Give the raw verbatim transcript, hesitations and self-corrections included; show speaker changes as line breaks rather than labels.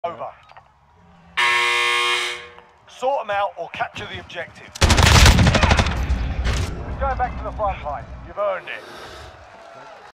Over. Sort them out or capture the objective. Going back to the front line. You've earned it.